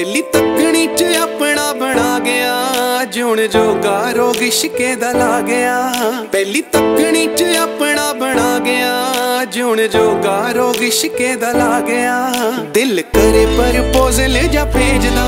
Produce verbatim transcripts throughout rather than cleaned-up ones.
पहली तकनी च अपना बना गया, जून जोगा रोग इश्के दा ला गया। पहली तकनी च अपना बना गया, जून जोगा रोग इश्के दा ला गया। दिल करे प्रपोजल जा भेजदा,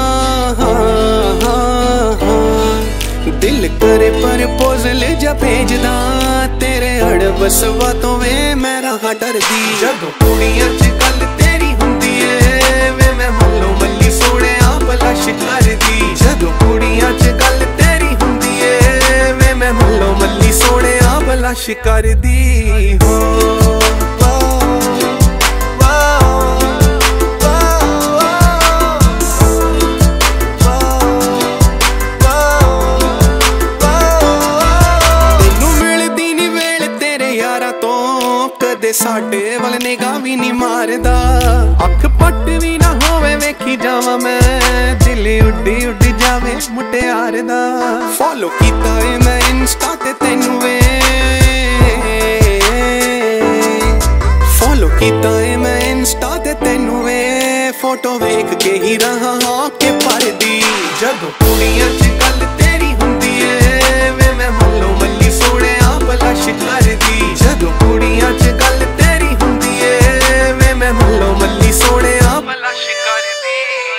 दिल करे प्रपोजल जा भेजदा, तेरे अड़बस बातों वे मैं रहा डरदी। जदों कुड़ियां च गल तेरी हुंदी ऐ वे मैं मल्लो मल्ली सोने बलश करदी। जदों कुड़ियां च गल तेरी हुंदी ऐ वे मैं मल्लो मल्ली सोने बलश करदी। हो साडे वल निगाह भी नहीं मारदा, अख पट भी ना होवे वेखी जावा मैं, दिल उड्डी उड्डी जावे मुटियार दा। फॉलो कीता वे मैं इंस्टा ते तैनू वे, फॉलो कीता वे मैं इंस्टा ते तैनू वे, फोटो वेख के ही रहा हाँ के परदी। जदों कुड़ियां च गल तेरी हुंदी ऐ वे मैं मल्लो मल्ली सोने बलश करदी। जदों कुड़ियां च गल तेरी हुंदी ऐ वे मैं मल्लो मल्ली सोने बलश करदी।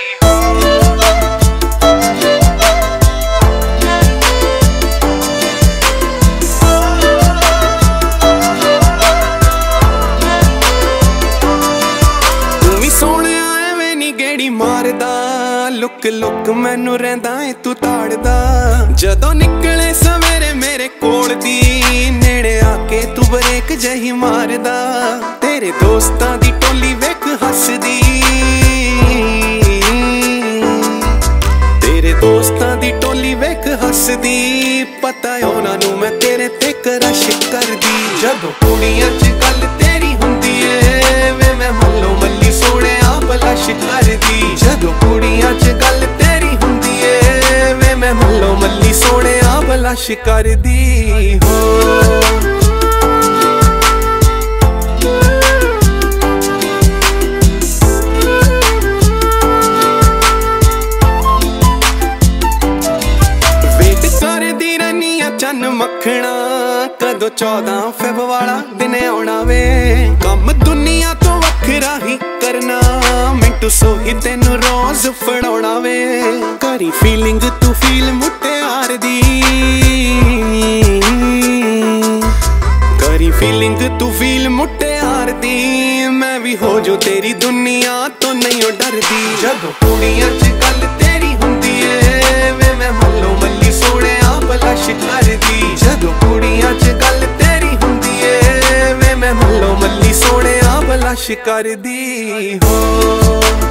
तू भी सोहणिया एवें नी गेड़ी मारदा, लुक लुक मैनू रहिंदा ऐ तू ताड़दा। जदों निकले सवेरे मेरे कोल दी, नेड़े आके तू ब्रेक जही मारदा। तेरे दोस्तां दी टोली वेख हसदी, तेरे दोस्तां दी टोली वेख हसदी, पता है उन्हां नू मैं तेरे ते क्रश करदी। जदों कुड़ियां च गल तेरी हुंदी ऐ वे मैं मल्लो मल्ली सोने बलश करदी। जदों कुड़ियां च गल तेरी हुंदी ऐ वे मैं मल्लो मल्ली सोने बलश करदी। हो चन मखना कदों चौदह फेब वाला दिन आना वे, कम दुनिया तो वखरा ही करना, मिंटू सोही तेनू रोज फड़ाउणा वे। करी फीलिंग तू फील मुटियार दी, करी फीलिंग तू फील मुटियार दी, मैं भी हो जो तेरी दुनिया तो नहीं डरदी। जदों कुड़ियां च गल तेरी हुंदी ऐ वे मैं मल्लो मल्ली सोने बलश करदी। जदों कुड़ियां च गल तेरी हुंदी ऐ वे मैं मल्लो मल्ली सोने बलश करदी। हो